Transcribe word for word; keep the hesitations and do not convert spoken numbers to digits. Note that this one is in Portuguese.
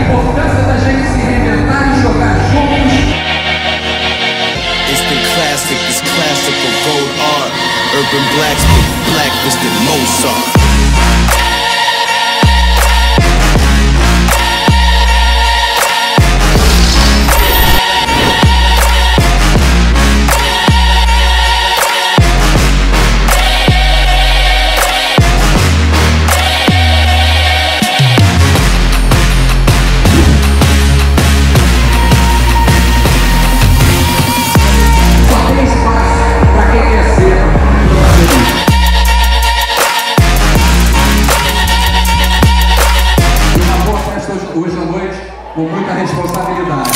importância da gente se reinventar e jogar juntos. It's the classic, it's classical gold art. Urban blacks with blacklisted Mozart. Hoje à noite, com muita responsabilidade.